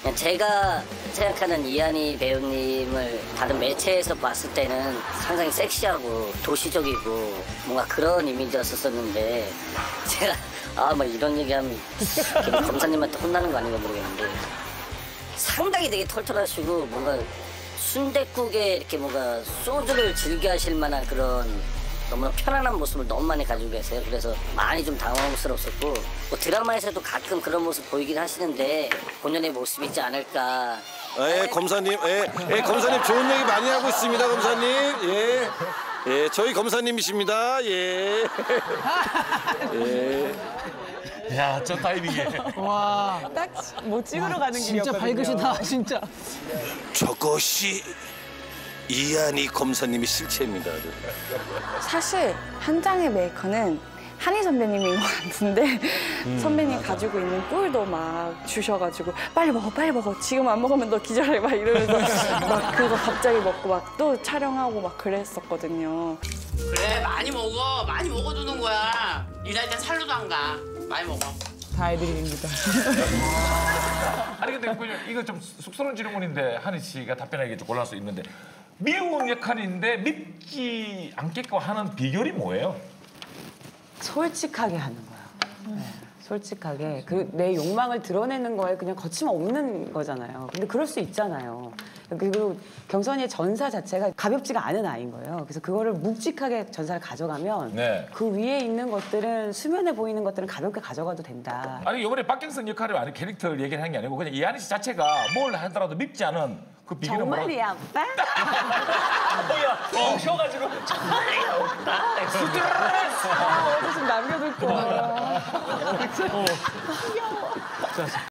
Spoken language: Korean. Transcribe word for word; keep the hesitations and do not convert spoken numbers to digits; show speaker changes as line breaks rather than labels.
그냥 제가 생각하는 이한희 배우님을 다른 매체에서 봤을 때는 상당히 섹시하고 도시적이고 뭔가 그런 이미지였었는데 제가 아 뭐 이런 얘기하면 검사님한테 혼나는 거 아닌가 모르겠는데 상당히 되게 털털하시고 뭔가 순댓국에 이렇게 뭔가 소주를 즐겨 하실 만한 그런 너무나 편안한 모습을 너무 많이 가지고 계세요. 그래서 많이 좀 당황스럽었고 뭐 드라마에서도 가끔 그런 모습 보이긴 하시는데 본연의 모습이지 않을까.
예, 검사님, 예, 예, 검사님 좋은 얘기 많이 하고 있습니다, 검사님. 예, 예, 저희 검사님이십니다. 예, 예.
야, 저 타이밍에.
와,
딱 뭐 찍으러 가는
진짜
길이었거든요.
밝으시다, 진짜.
저것이 이한희 검사님의 실체입니다.
사실 한 장의 메이커는 한희 선배님인 것 같은데
음,
선배님
맞아.
가지고 있는 꿀도 막 주셔가지고 빨리 먹어 빨리 먹어 지금 안 먹으면 너 기절해 막 이러면서 막 그거 갑자기 먹고 막 또 촬영하고 막 그랬었거든요.
그래 많이 먹어 많이 먹어주는 거야. 일할 땐 살로도 안 가. 많이 먹어.
다 해드립니다.
아니 근데 그냥 이거 좀 쑥스러운 질문인데 한희 씨가 답변하기 좀 곤란할 수 있는데 미운 역할인데 밉지 않게끔 하는 비결이 뭐예요?
솔직하게 하는 거야. 네, 솔직하게. 그 내 욕망을 드러내는 거에 그냥 거침없는 거잖아요. 근데 그럴 수 있잖아요. 그리고 경선이의 전사 자체가 가볍지가 않은 아이인 거예요. 그래서 그거를 묵직하게 전사를 가져가면
네.
그 위에 있는 것들은 수면에 보이는 것들은 가볍게 가져가도 된다.
아니 이번에 박경선 역할을 아니 캐릭터를 얘기를 한 게 아니고 그냥 이한희 씨 자체가 뭘 하더라도 밉지 않은 그 비결은 뭐라?
정말이야, 오빠?
뭐야? 어, 쉬어가지고 정말이야 오빠. 스트레스.
어디서 남겨둘 거야.